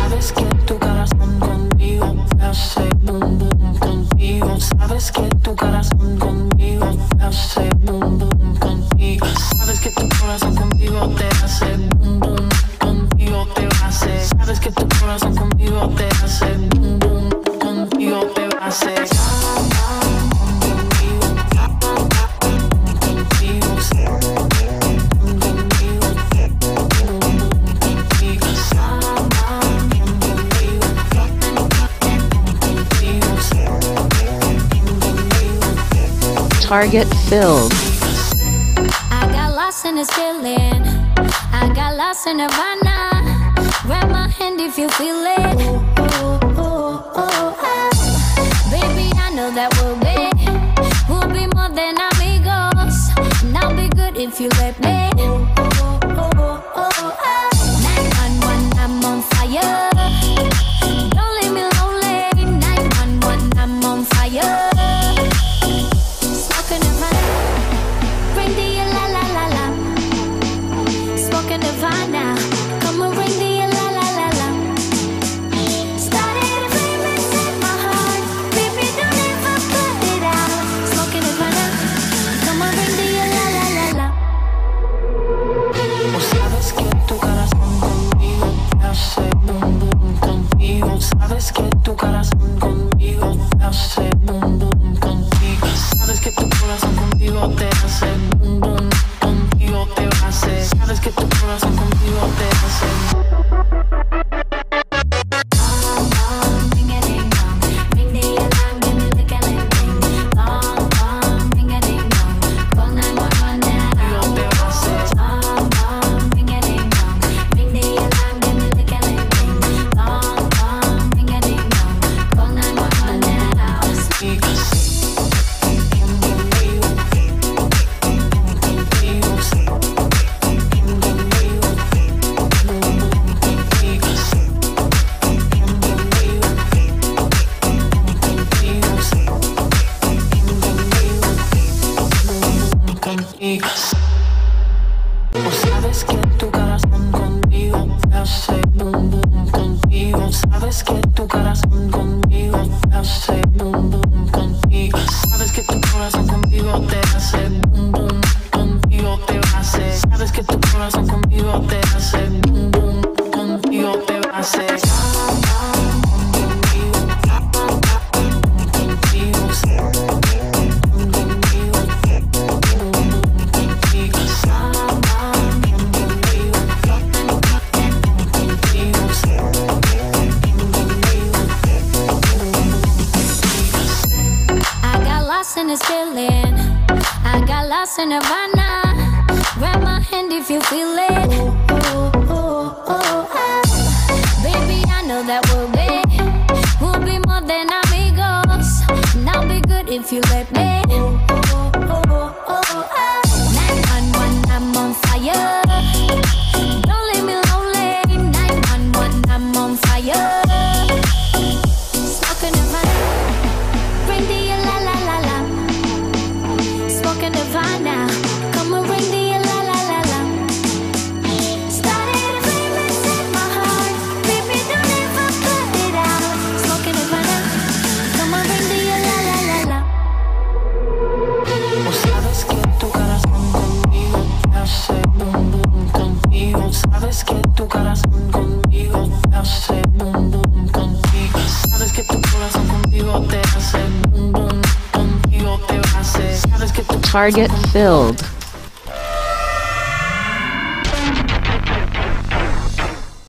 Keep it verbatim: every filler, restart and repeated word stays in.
Sabes que tu corazón conmigo te hace boom boom contigo. Sabes que tu corazón conmigo te hace boom boom contigo. Sabes que tu corazón conmigo te hace boom boom contigo te hace. Sabes que tu corazón conmigo te hace boom boom contigo te hace. Target filled. I got lost in this feeling. I got lost in Nirvana. Grab my hand if you feel it. Oh, oh, oh, oh. Baby, I know that we'll be, we'll be more than amigos. And I'll be good if you let me. Oh, oh, oh, oh, oh. nine one one, I'm on fire. Don't leave me lonely. nine one one, I'm on fire. Sabes que tu corazón conmigo te hace boom boom contigo. Sabes que tu corazón conmigo te hace boom boom contigo te hace. Sabes que tu corazón conmigo te hace. Sabes que tu corazón conmigo te hace boom boom contigo. Sabes que tu corazón conmigo te hace boom boom contigo. Sabes que tu corazón conmigo te hace boom boom contigo te hace. Sabes que tu corazón conmigo te hace boom boom contigo te hace. In this feeling, I got lost in Nirvana. Grab my hand if you feel it. Oh, oh, oh, oh, oh. Baby, I know that we'll be, we'll be more than amigos. And I'll be good if you let me. Oh, oh, oh, oh, oh, oh. nine one one, I'm on fire. Don't leave me lonely. nine one one, I'm on fire. Smoking Nirvana, bring the la la la la. Nirvana, come and ring the la la la la. Started a flame inside my heart. Baby, don't ever put it out. Smoking Nirvana, come and ring the la la la la. Sabes que tu corazón conmigo te hace boom boom contigo. Sabes que tu corazón conmigo te hace boom boom contigo. Sabes que tu corazón conmigo te hace boom boom contigo te hace. Sabes que tu Target filled.